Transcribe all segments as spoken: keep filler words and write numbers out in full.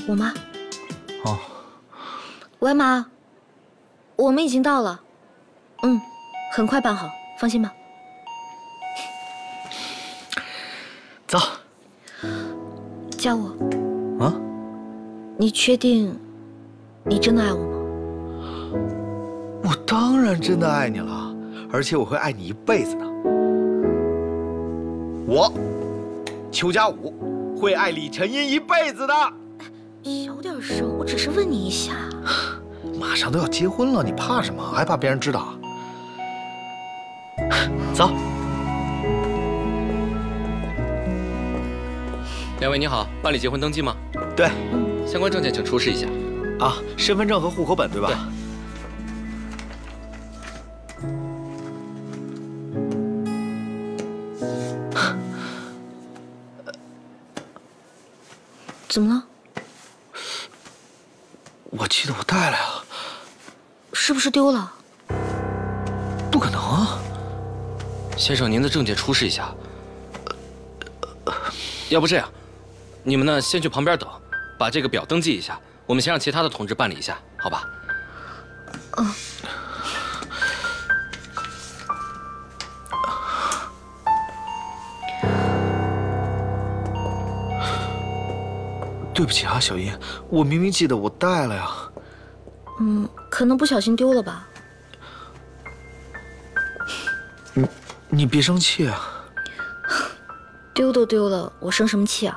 我妈。 哦。 喂，妈，我们已经到了。嗯，很快办好，放心吧。 走。 嘉武。 啊？ 你确定你真的爱我吗？ 我当然真的爱你了，而且我会爱你一辈子的。我，邱家武，会爱李晨音一辈子的。 小点声，我只是问你一下。 马上都要结婚了，你怕什么？还怕别人知道啊？走。 两位你好，办理结婚登记吗？ 对。 相关证件请出示一下。 啊，身份证和户口本对吧？ 对。 怎么了？ 我记得我带了呀。 是不是丢了？ 不可能啊！ 先生，您的证件出示一下。要不这样，你们呢先去旁边等，把这个表登记一下。我们先让其他的同志办理一下，好吧？ 嗯。 对不起啊，小英，我明明记得我带了呀。 嗯，可能不小心丢了吧。 你你别生气啊。 丢都丢了，我生什么气啊？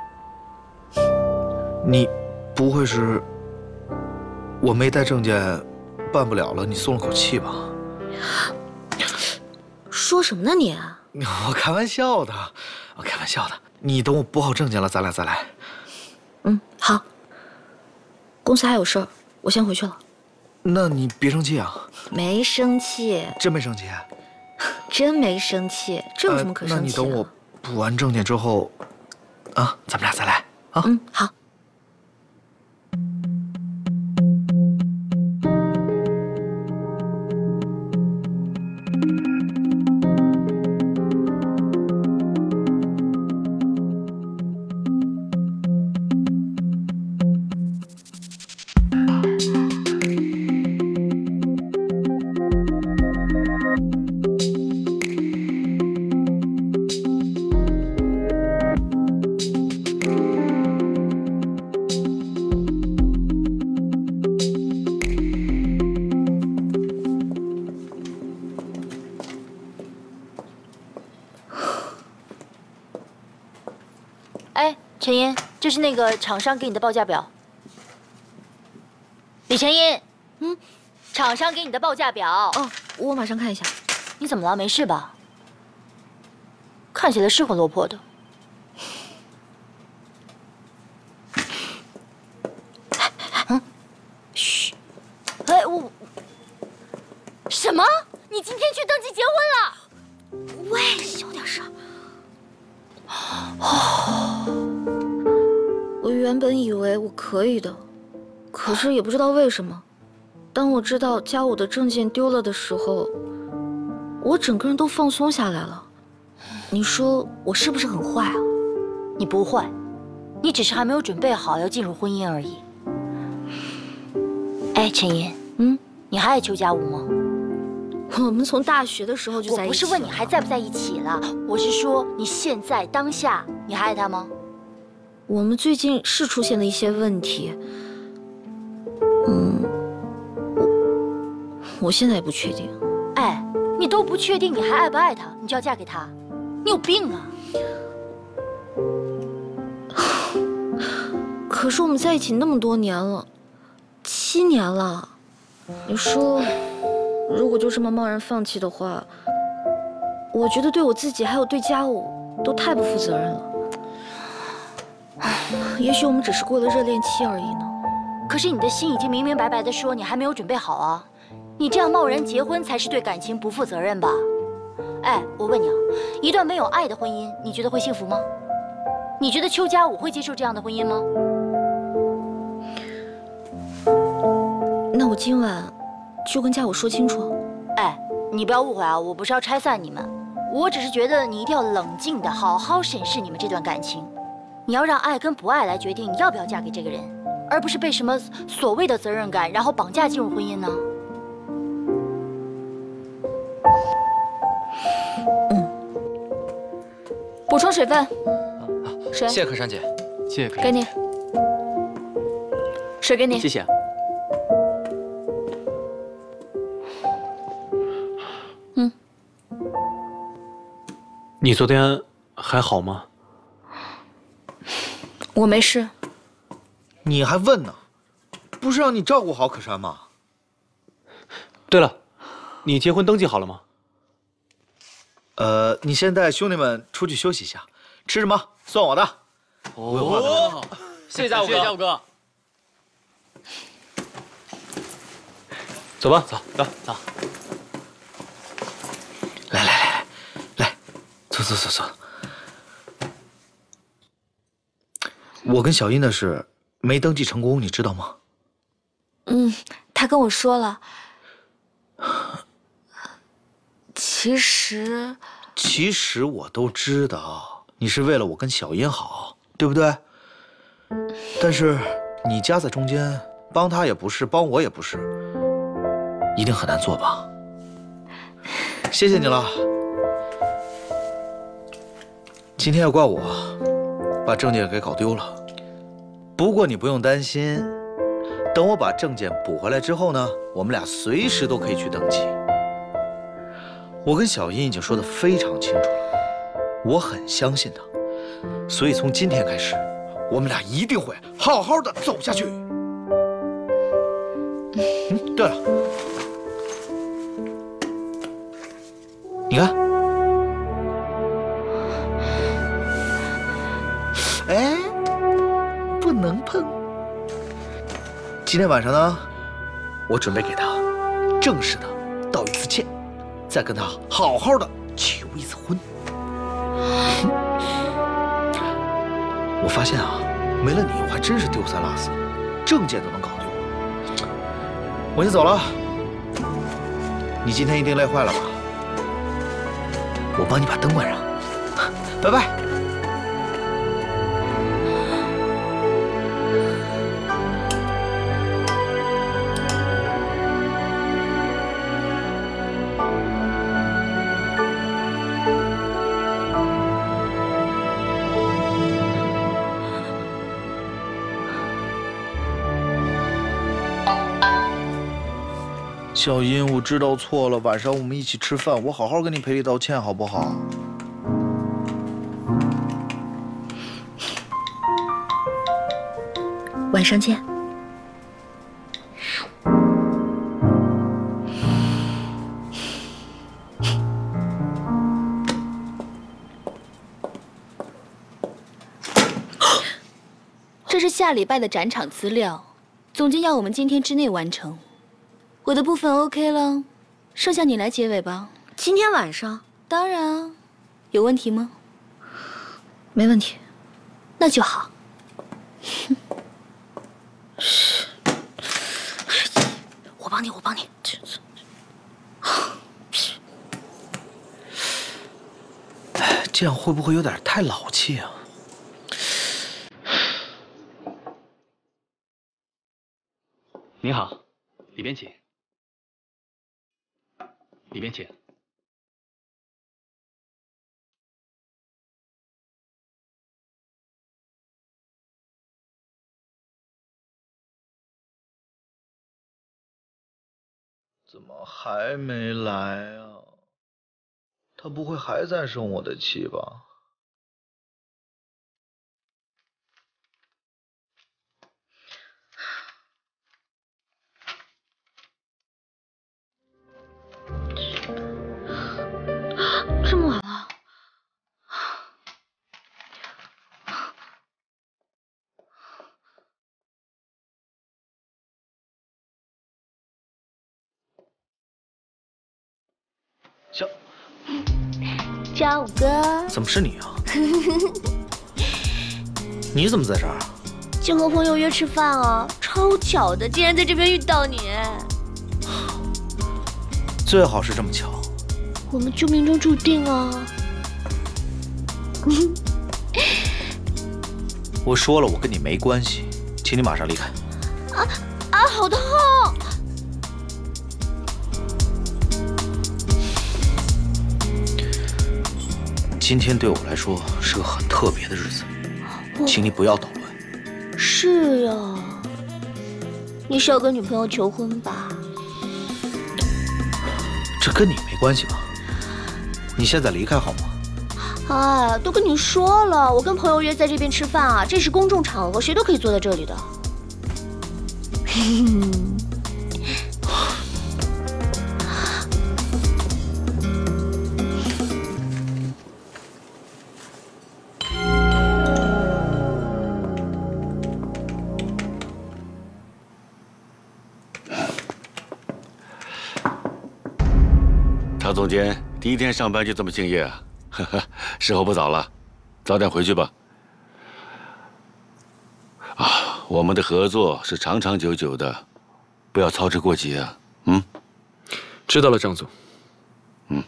你不会是我没带证件办不了了，你松了口气吧？ 说什么呢你？ 我开玩笑的，我开玩笑的。你等我补好证件了，咱俩再来。 嗯，好。公司还有事儿，我先回去了。 那你别生气啊。 没生气。 真没生气？ 真没生气，这有什么可生气的？ 呃、那你等我补完证件之后，啊，咱们俩再来啊。 嗯，好。 陈音，这是那个厂商给你的报价表。李陈音，嗯，厂商给你的报价表。 哦，我马上看一下。 你怎么了？没事吧？看起来是很落魄的。嗯，嘘，哎我，什么？你今天去登记结婚了？ 喂，小点声。哦。我原本以为我可以的，可是也不知道为什么，当我知道家武的证件丢了的时候，我整个人都放松下来了。你说我是不是很坏啊？ 你不坏，你只是还没有准备好要进入婚姻而已。哎，陈音，嗯，你还爱邱家武吗？ 我们从大学的时候就在一起了。 我不是问你还在不在一起了，我是说你现在当下你还爱他吗？ 我们最近是出现了一些问题，嗯，我我现在也不确定。 哎，你都不确定你还爱不爱他，你就要嫁给他，你有病啊！ 可是我们在一起那么多年了，七年了，你说，如果就这么贸然放弃的话，我觉得对我自己还有对家武都太不负责任了。也许我们只是过了热恋期而已呢。 可是你的心已经明明白白的说你还没有准备好啊！你这样贸然结婚才是对感情不负责任吧？哎，我问你啊，一段没有爱的婚姻，你觉得会幸福吗？你觉得邱家武会接受这样的婚姻吗？ 那我今晚就跟家武说清楚。 哎，你不要误会啊，我不是要拆散你们，我只是觉得你一定要冷静的好好审视你们这段感情。 你要让爱跟不爱来决定你要不要嫁给这个人，而不是被什么所谓的责任感然后绑架进入婚姻呢？ 嗯。补充水分。水。 谢谢可珊姐。 谢谢。 给你。水给你。 谢谢。 嗯。 你昨天还好吗？ 我没事。 你还问呢？不是让你照顾好可珊吗？ 对了，你结婚登记好了吗？ 呃，你先带兄弟们出去休息一下，吃什么算我的。 哦，谢谢家五哥，谢谢家五哥。 走吧， 走走走。 来来来来，坐坐坐坐。我跟小英的事没登记成功，你知道吗？ 嗯，他跟我说了。其实， 其实我都知道，你是为了我跟小英好，对不对？但是你夹在中间，帮他也不是，帮我也不是，一定很难做吧？谢谢你了。今天要怪我，把证件给搞丢了。不过你不用担心，等我把证件补回来之后呢，我们俩随时都可以去登记。我跟小英已经说得非常清楚了，我很相信她，所以从今天开始，我们俩一定会好好的走下去。嗯，对了，你看，哎，不能碰。今天晚上呢，我准备给她正式的道一次歉。再跟他好好的求一次婚。我发现啊，没了你我还真是丢三落四，证件都能搞丢。我先走了，你今天一定累坏了吧？我帮你把灯关上，拜拜。小英，我知道错了，晚上我们一起吃饭，我好好跟你赔礼道歉，好不好？ 晚上见。 这是下礼拜的展场资料，总监要我们今天之内完成。我的部分 OK 了，剩下你来结尾吧。 今天晚上？ 当然啊，有问题吗？ 没问题。 那就好。 我帮你，我帮你。 哎，这样会不会有点太老气啊？ 你好，里边请。里边请。 怎么还没来啊？他不会还在生我的气吧？ 这么晚了。 小家五哥， 怎么是你啊？你怎么在这儿？ 就和朋友约吃饭啊，超巧的，竟然在这边遇到你。 最好是这么巧。 我们就命中注定啊！ 我说了，我跟你没关系，请你马上离开。 啊啊，好痛！ 今天对我来说是个很特别的日子，请你不要捣乱。 是啊，你是要跟女朋友求婚吧？ 这跟你没关系吧？你现在离开好吗？ 哎，都跟你说了，我跟朋友约在这边吃饭啊，这是公众场合，谁都可以坐在这里的。 曹总监第一天上班就这么敬业啊！呵呵，时候不早了，早点回去吧。啊，我们的合作是长长久久的，不要操之过急啊。嗯， 知道了，张总。 嗯。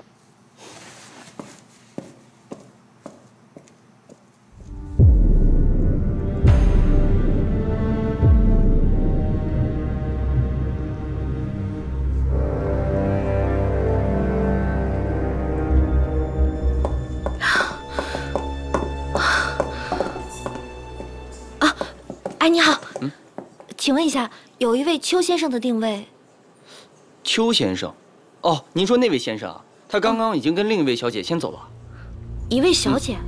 哎，你好，嗯，请问一下，有一位邱先生的定位。 邱先生，哦，您说那位先生啊，他刚刚已经跟另一位小姐先走了。 一位小姐？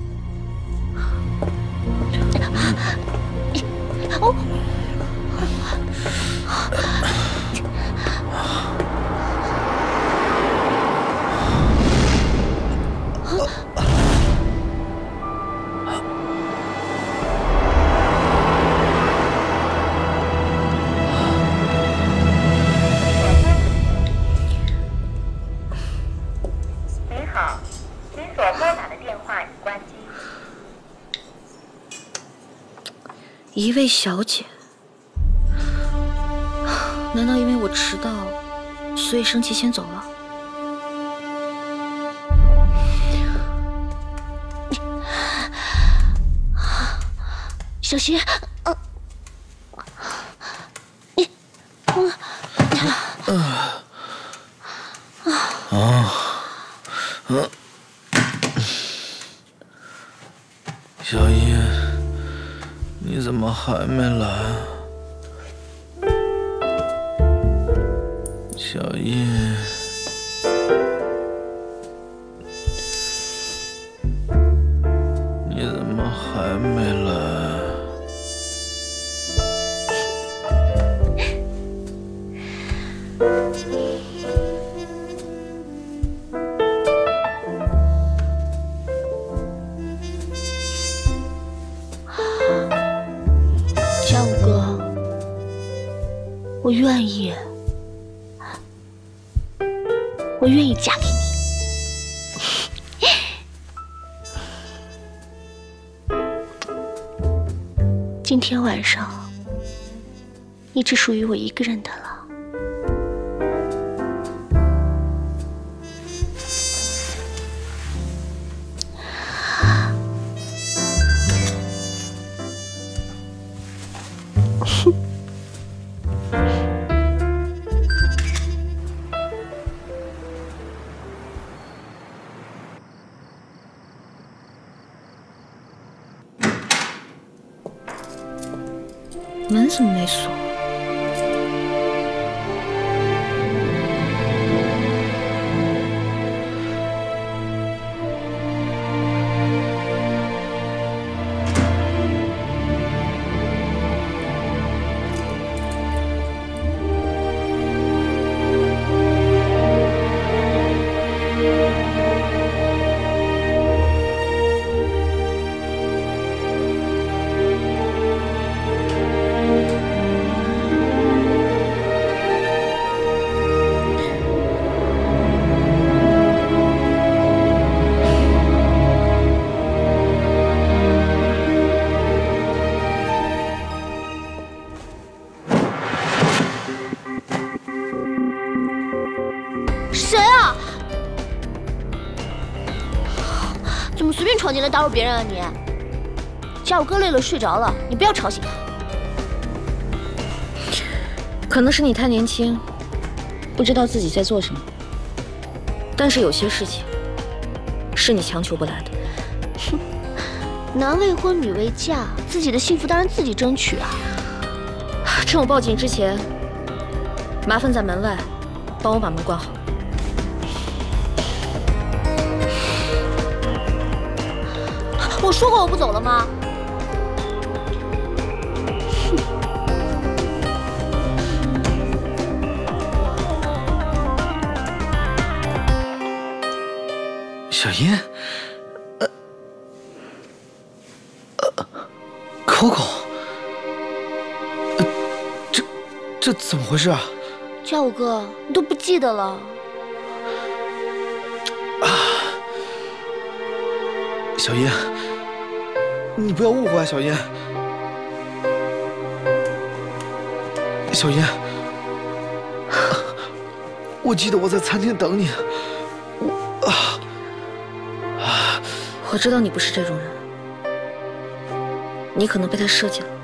嗯、哦。一位小姐，难道因为我迟到，所以生气先走了？小心！呃，你，嗯，啊，啊，嗯， 小叶。你怎么还没来？小叶，你怎么还没来？ 我愿意，我愿意嫁给你。今天晚上，你只属于我一个人的了。门怎么没锁？怎么随便闯进来打扰别人啊你？ 家务哥累了睡着了，你不要吵醒他。 可能是你太年轻，不知道自己在做什么。但是有些事情是你强求不来的。 哼，男未婚女未嫁，自己的幸福当然自己争取啊。 趁我报警之前，麻烦在门外帮我把门关好。 我说过我不走了吗？ 小英，呃，呃，Coco，呃，这这怎么回事啊？ 家务哥，你都不记得了？ 啊，小英，你不要误会啊，小英。小英，我记得我在餐厅等你。我啊。 我知道你不是这种人，你可能被他设计了，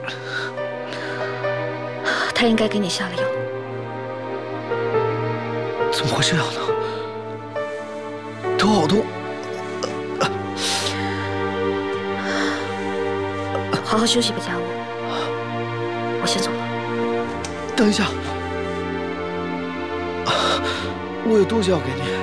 他应该给你下了药。 怎么会这样呢？头好痛。 好好休息吧，家务。我先走了。 等一下，我有东西要给你。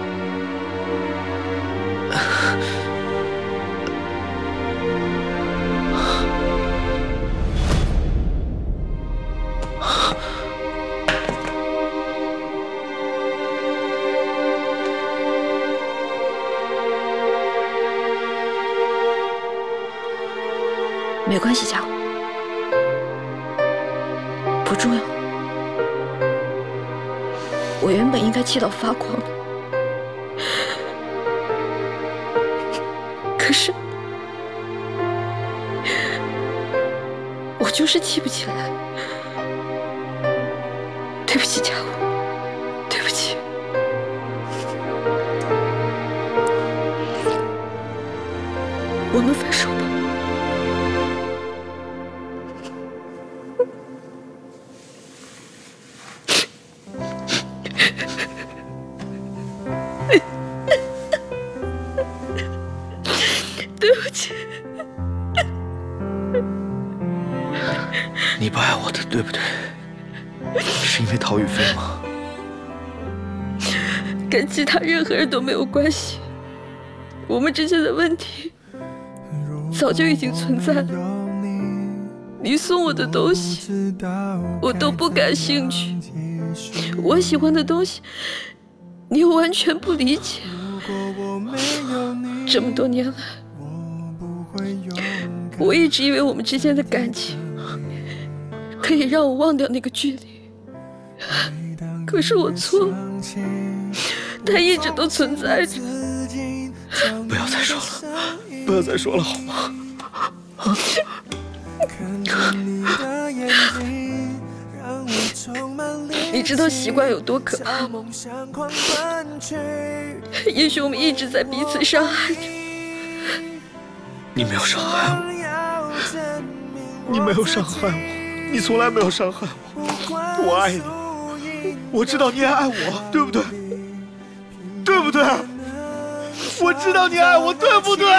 没关系，家务，不重要。我原本应该气到发狂的，可是我就是气不起来。对不起，家务，对不起。我们分手吧。对不起。 你不爱我的，对不对？是因为陶宇飞吗？ 跟其他任何人都没有关系。我们之间的问题早就已经存在了。你送我的东西，我都不感兴趣。我喜欢的东西，你又完全不理解。这么多年来，我一直以为我们之间的感情可以让我忘掉那个距离，可是我错了，它一直都存在着。 不要再说了，不要再说了，好吗？ 你知道习惯有多可怕吗？也许我们一直在彼此伤害着。 你没有伤害我，你没有伤害我，你从来没有伤害我。我爱你，我知道你也爱我，对不对？对不对？我知道你爱我，对不对？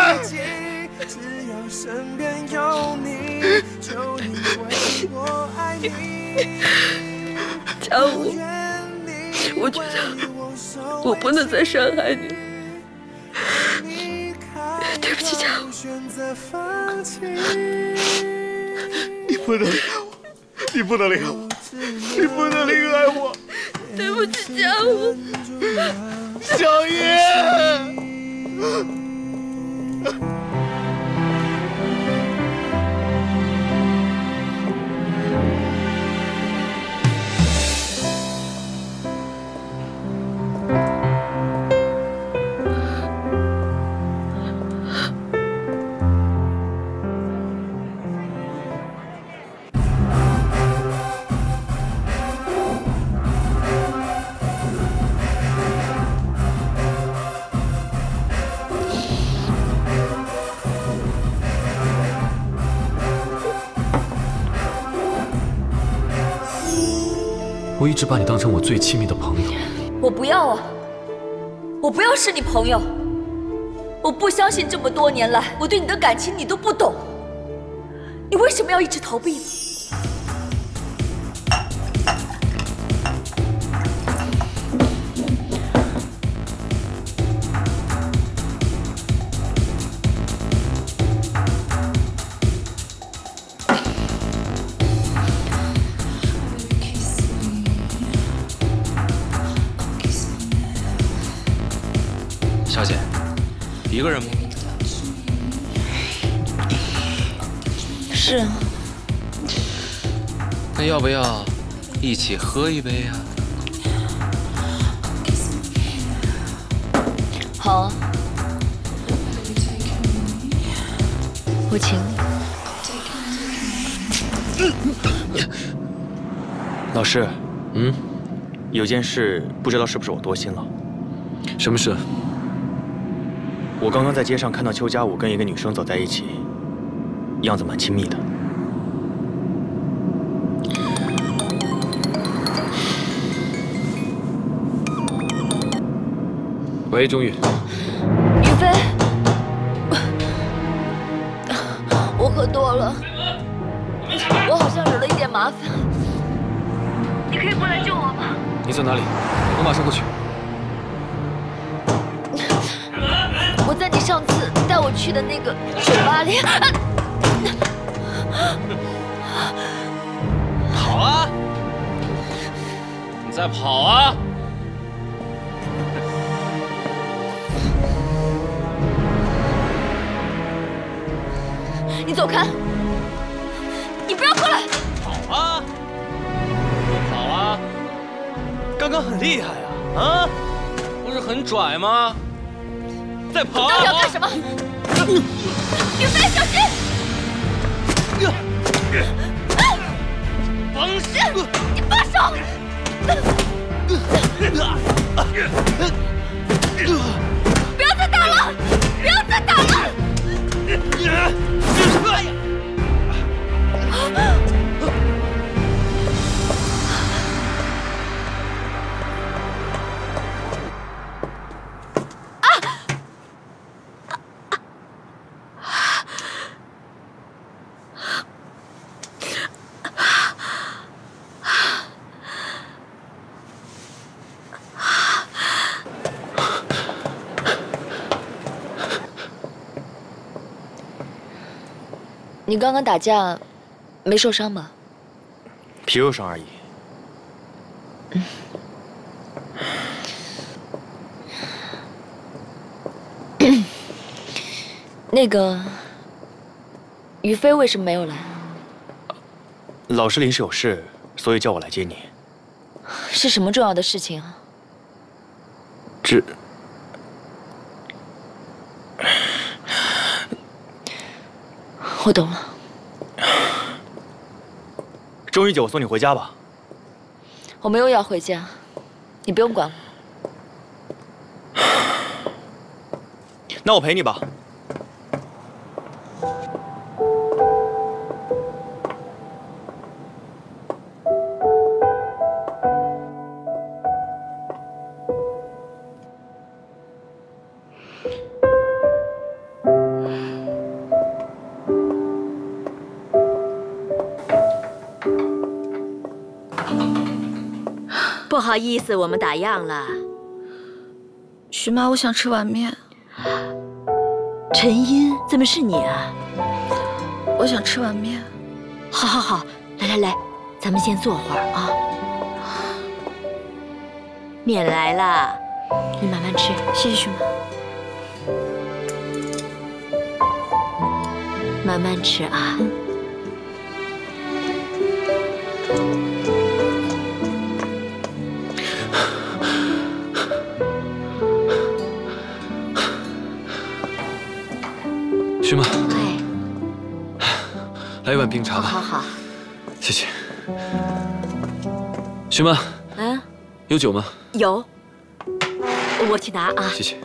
家务，我觉得我不能再伤害你了。对不起，家务。 你不能离开我，你不能离开我，你不能离开我。 对不起，家务。 小叶。 我一直把你当成我最亲密的朋友。 我不要啊！我不要是你朋友。我不相信这么多年来我对你的感情你都不懂。你为什么要一直逃避呢？ 小姐，一个人吗？ 是啊。 那要不要一起喝一杯啊？ 好啊，我请你。 老师， 嗯， 有件事不知道是不是我多心了。 什么事？ 我刚刚在街上看到邱家武跟一个女生走在一起，样子蛮亲密的。 喂，钟宇。 宇飞，我喝多了，我好像惹了一点麻烦，你可以过来救我吗？ 你在哪里？我马上过去。 我在你上次带我去的那个酒吧里。 跑啊！你再跑啊！ 你走开！你不要过来！ 跑啊！跑啊！ 刚刚很厉害啊！啊， 不是很拽吗？ 再跑！ 你到底要干什么？宇飞，小心！ 放手！ 你放手！不要再打了！不要再打了！你刚刚打架，没受伤吧？ 皮肉伤而已。 嗯。那个，宇飞为什么没有来？ 老师临时有事，所以叫我来接你。 是什么重要的事情啊？ 这。 我懂了。 钟宇姐，我送你回家吧。 我没有要回家，你不用管我。 那我陪你吧。 不好意思，我们打烊了。 徐妈，我想吃碗面。 陈音，怎么是你啊？ 我想吃碗面。 好，好，好，来来来，咱们先坐会儿啊。面来了，你慢慢吃。 谢谢徐妈。 慢慢吃啊。嗯徐妈， 哎， 来一碗冰茶吧。 好好好， 谢谢。徐妈， 嗯， 有酒吗？ 有，我去拿啊。 谢谢。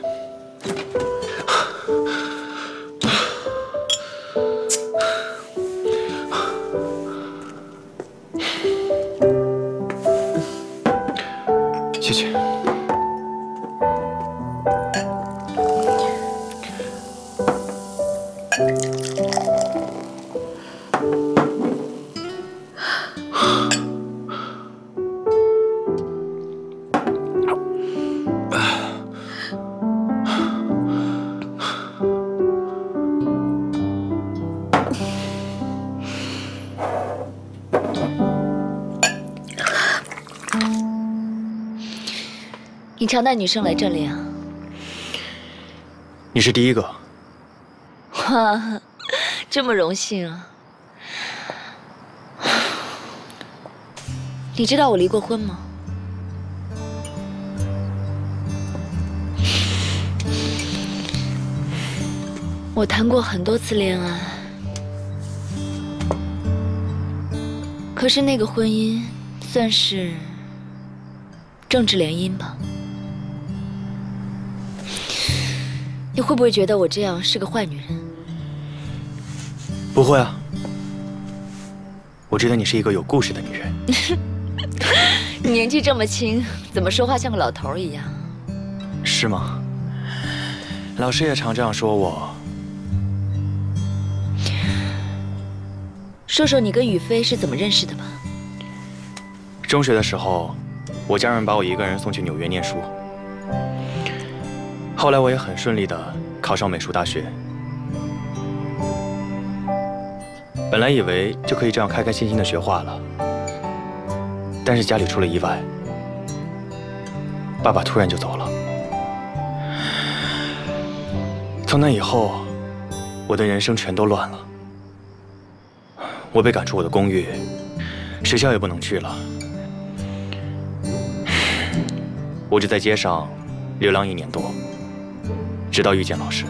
你常带女生来这里啊？ 你是第一个。 哇，这么荣幸啊！你知道我离过婚吗？我谈过很多次恋爱，可是那个婚姻算是政治联姻吧。你会不会觉得我这样是个坏女人？ 不会啊，我觉得你是一个有故事的女人。 你年纪这么轻，怎么说话像个老头一样？ 是吗？老师也常这样说我。 说说你跟宇飞是怎么认识的吧。 中学的时候，我家人把我一个人送去纽约念书。后来我也很顺利地考上美术大学。本来以为就可以这样开开心心地学画了，但是家里出了意外，爸爸突然就走了。从那以后，我的人生全都乱了。我被赶出我的公寓，学校也不能去了，我就在街上流浪一年多，直到遇见老师。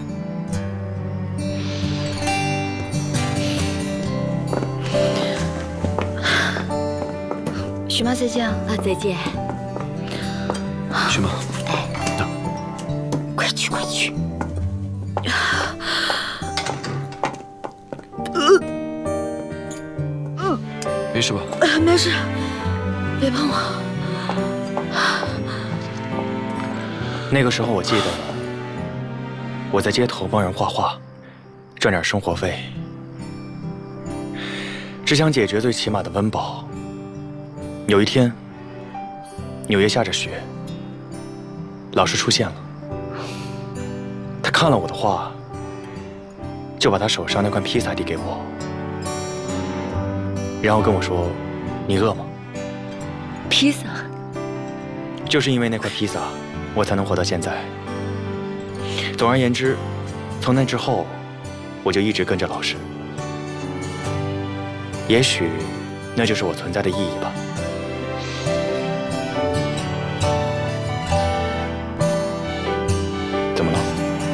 许妈再见啊！ 啊，再见。 许妈， 哎， 等， 快去快去。 没事吧？ 没事，别碰我。 那个时候我记得，我在街头帮人画画，赚点生活费，只想解决最起码的温饱。有一天，纽约下着雪，老师出现了。他看了我的画，就把他手上那块披萨递给我，然后跟我说：“你饿吗？” 披萨。 就是因为那块披萨，我才能活到现在。总而言之，从那之后，我就一直跟着老师。也许，那就是我存在的意义吧。怎么了？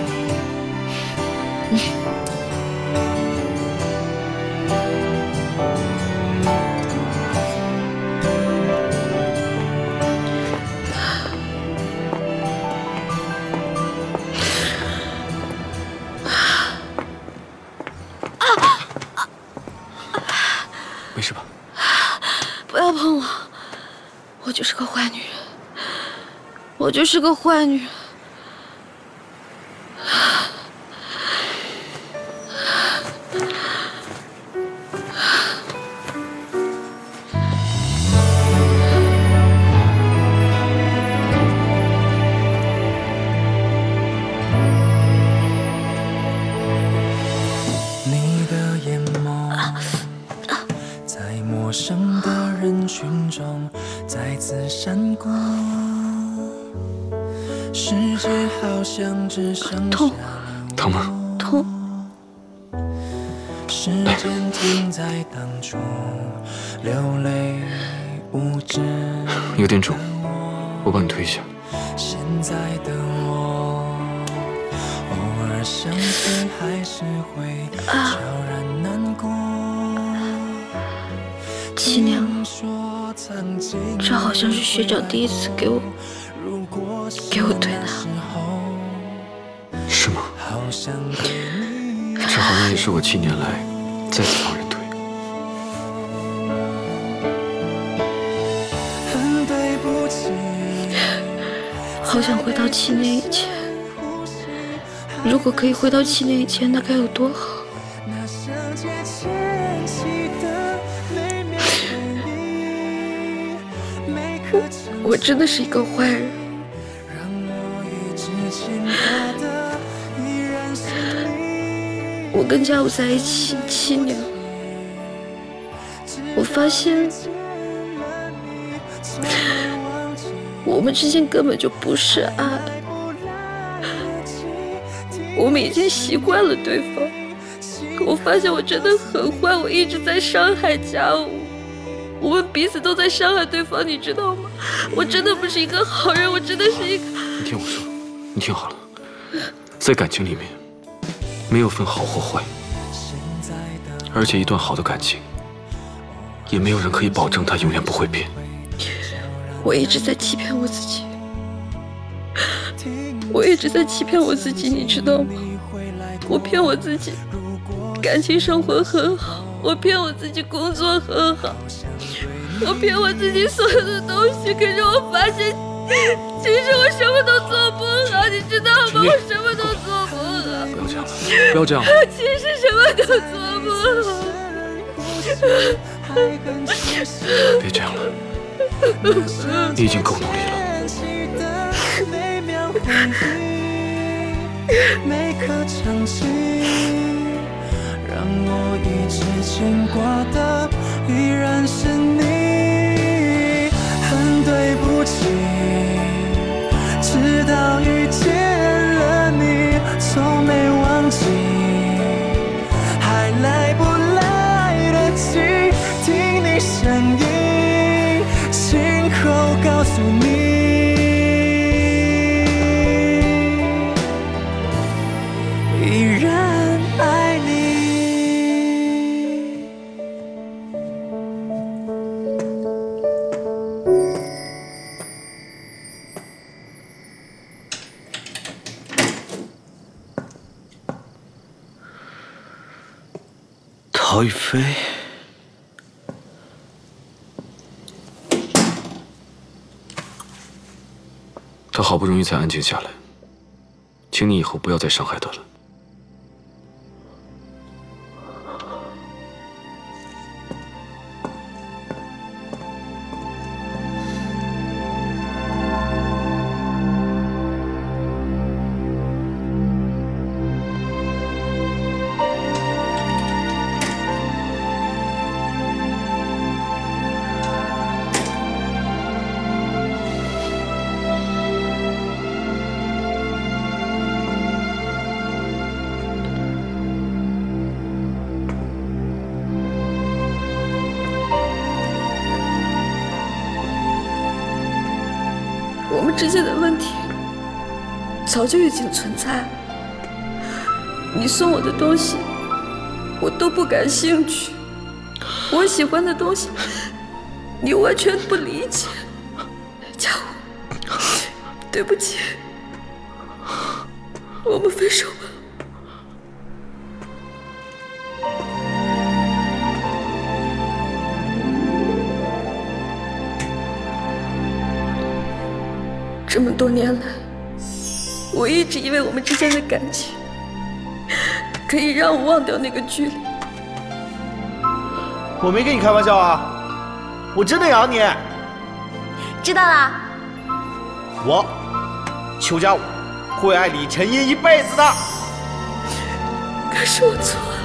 没事吧？ 不要碰我，我就是个坏女人，我就是个坏女人。 你的眼眸在陌生的人群中再次闪过，世界好像只剩下痛， 疼吗？ 痛。 时间停在当初，流泪无知。 有点肿，我帮你推一下。 现在的我，偶尔想起还是会悄然难过。 七娘，这好像是学长第一次给我给我推的。 是吗？这好像也是我七年来再次帮人推。 好想回到七年以前，如果可以回到七年以前，那该有多好！我真的是一个坏人。我跟家务在一起七年，我发现我们之间根本就不是爱，我们已经习惯了对方。我发现我真的很坏，我一直在伤害家务，我们彼此都在伤害对方，你知道吗？我真的不是一个好人，我真的是一个…… 你听我说，你听好了，在感情里面，没有分好或坏，而且一段好的感情，也没有人可以保证它永远不会变。 我一直在欺骗我自己，我一直在欺骗我自己，你知道吗？我骗我自己，感情生活很好，我骗我自己工作很好，我骗我自己所有的东西，可是我发现，其实我什么都做不好，你知道吗？我什么都做不好。 不要这样了，不要这样了。 其实什么都做不好。 别这样了，你已经够努力了。 每颗场景，让我一直牵挂的依然是你。很对不起，直到遇见了你，从没忘记，还来不来得及听你声音，亲口告诉你。 陶宇飞，他好不容易才安静下来，请你以后不要再伤害他了。 我们之间的问题早就已经存在了。你送我的东西，我都不感兴趣；我喜欢的东西，你完全不理解。家务，对不起，我们分手吧。这么多年来，我一直以为我们之间的感情可以让我忘掉那个距离。 我没跟你开玩笑啊，我真的养你。 知道了。 我，邱家武，会爱李晨音一辈子的。 可是我错了。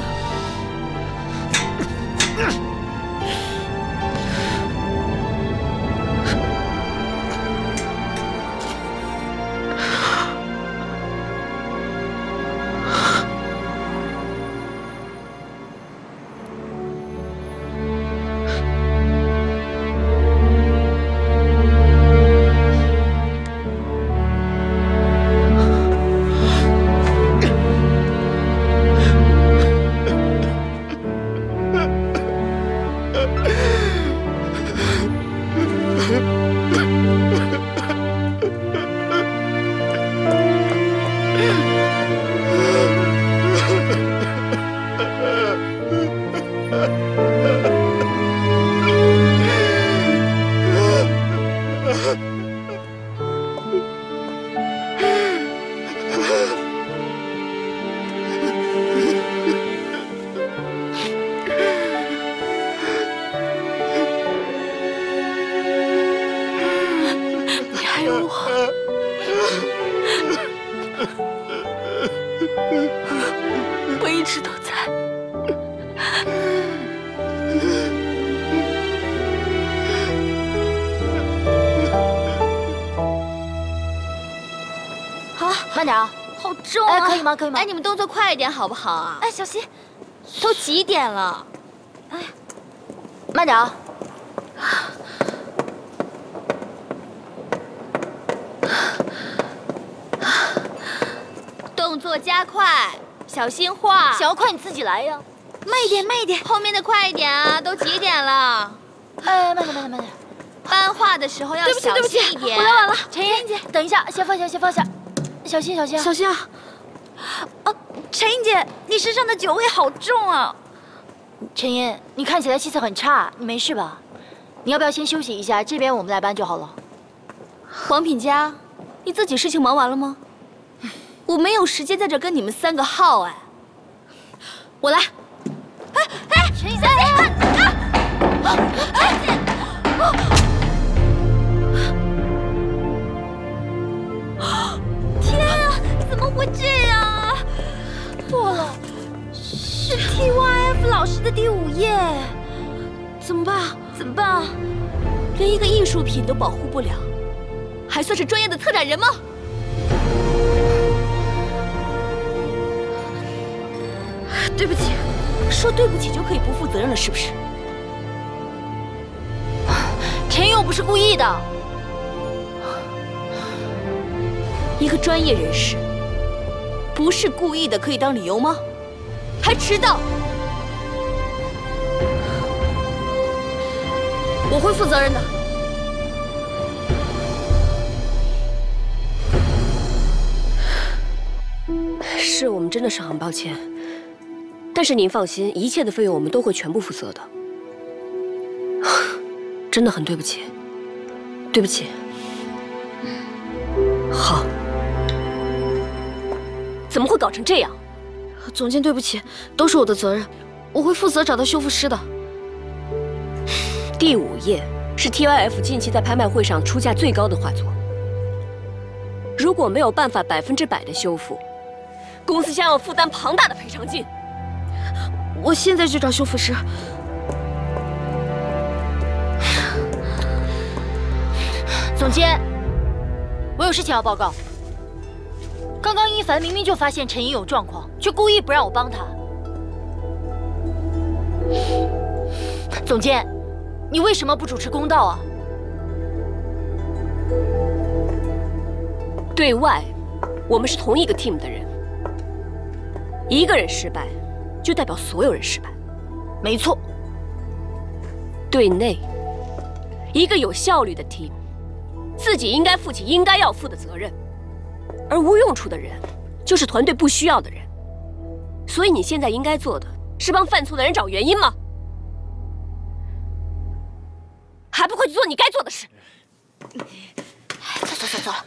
我一直都在。 慢点啊！ 好重啊！ 哎，可以吗？可以吗？ 哎，你们动作快一点好不好啊？ 哎，小心！ 都几点了？ 哎，慢点啊！ 动作加快，小心画。 想要快你自己来呀！ 慢一点，慢一点，后面的快一点啊！都几点了？ 哎，慢点，慢点，慢点。 搬画的时候要小心一点。 我来晚了，陈英姐，等一下，先放下，先放下，小心，小心， 小心啊！ 啊，陈英姐，你身上的酒味好重啊！ 陈英，你看起来气色很差，你没事吧？你要不要先休息一下？这边我们来搬就好了。 王品佳，你自己事情忙完了吗？我没有时间在这跟你们三个耗哎。我来。哎哎， 陈英， 小心！啊！陈姐！天啊，怎么会这样啊？错了，是 T Y F 老师的第五页，怎么办？怎么办啊？连一个艺术品都保护不了，还算是专业的策展人吗？对不起，说对不起就可以不负责任了，是不是？ 陈英，我不是故意的。 一个专业人士，不是故意的可以当理由吗？还迟到！我会负责任的。 是我们真的是很抱歉，但是您放心，一切的费用我们都会全部负责的。真的很对不起，对不起。好。怎么会搞成这样？ 总监，对不起，都是我的责任，我会负责找到修复师的。 第五页是 T Y F 近期在拍卖会上出价最高的画作，如果没有办法百分之百的修复，公司将要负担庞大的赔偿金。 我现在就找修复师。 总监，我有事情要报告。刚刚一凡明明就发现陈怡有状况，却故意不让我帮他。总监，你为什么不主持公道啊？ 对外，我们是同一个 team 的人，一个人失败，就代表所有人失败。 没错。 对内，一个有效率的 team， 自己应该负起应该要负的责任。而无用处的人，就是团队不需要的人。所以你现在应该做的是帮犯错的人找原因吗？还不快去做你该做的事！ 走走走走。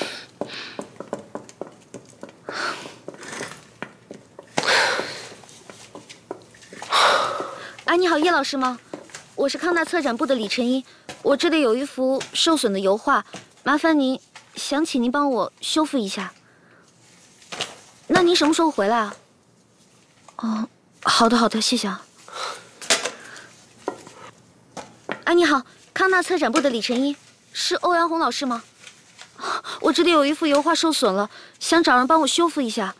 哎，你好，叶老师吗？我是康纳策展部的李晨一，我这里有一幅受损的油画，麻烦您。想请您帮我修复一下。那您什么时候回来啊？哦，好的好的，谢谢啊。哎，你好，康纳策展部的李晨一，是欧阳红老师吗？我这里有一幅油画受损了，想找人帮我修复一下。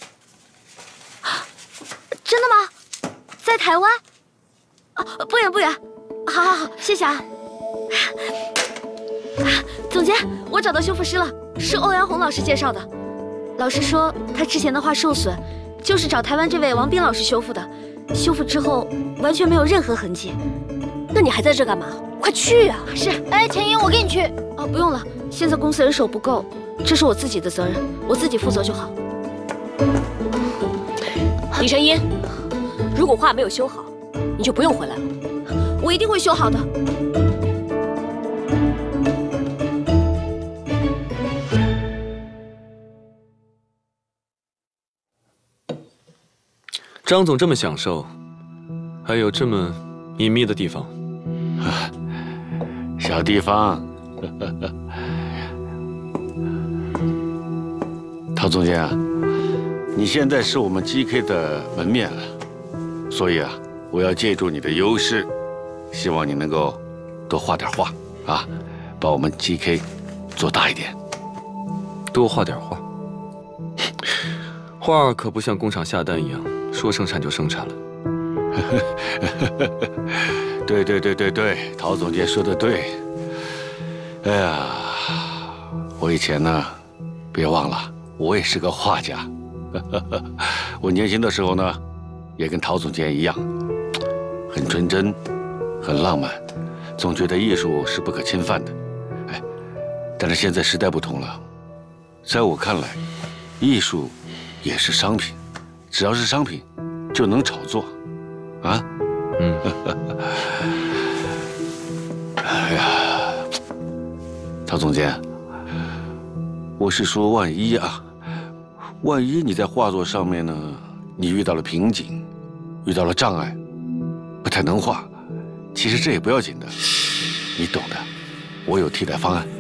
真的吗？在台湾？哦，不远不远。好好好，谢谢啊。总监，我找到修复师了，是欧阳红老师介绍的。老师说他之前的画受损，就是找台湾这位王斌老师修复的。修复之后完全没有任何痕迹。 那你还在这干嘛？快去啊！ 是。 哎，陈英，我跟你去。 哦，不用了，现在公司人手不够，这是我自己的责任，我自己负责就好。 李晨一，如果画没有修好，你就不用回来了。 我一定会修好的。 张总这么享受，还有这么隐秘的地方。 小地方。陶总监啊，你现在是我们 G K 的门面了，所以啊，我要借助你的优势，希望你能够多画点画啊，把我们 G K 做大一点。 多画点画。 画儿可不像工厂下单一样，说生产就生产了。 对对对对对，陶总监说的对。哎呀，我以前呢，别忘了，我也是个画家。我年轻的时候呢，也跟陶总监一样，很纯真，很浪漫，总觉得艺术是不可侵犯的。哎，但是现在时代不同了，在我看来，艺术也是商品，只要是商品，就能炒作，啊？嗯。哎呀，陶总监，我是说，万一啊，万一你在画作上面呢，你遇到了瓶颈，遇到了障碍，不太能画，其实这也不要紧的，你懂的，我有替代方案。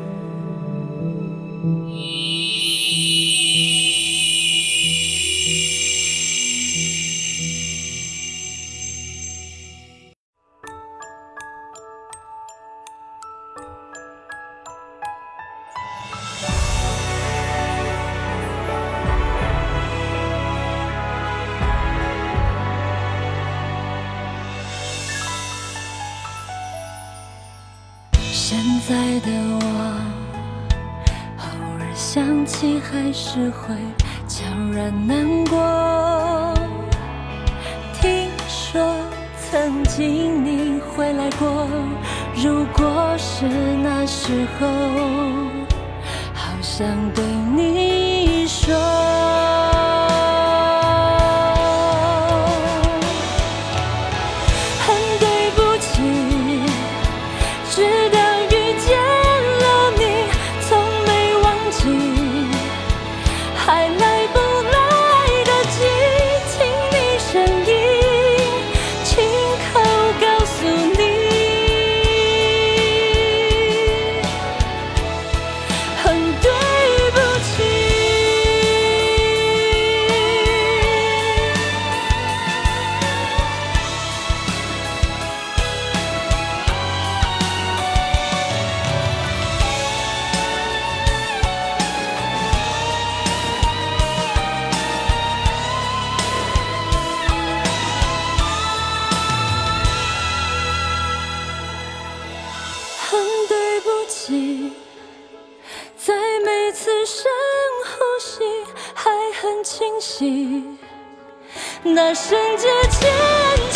现在的我，偶尔想起还是会悄然难过。听说曾经你回来过，如果是那时候，好想对你说。在每次深呼吸还很清晰，那瞬间牵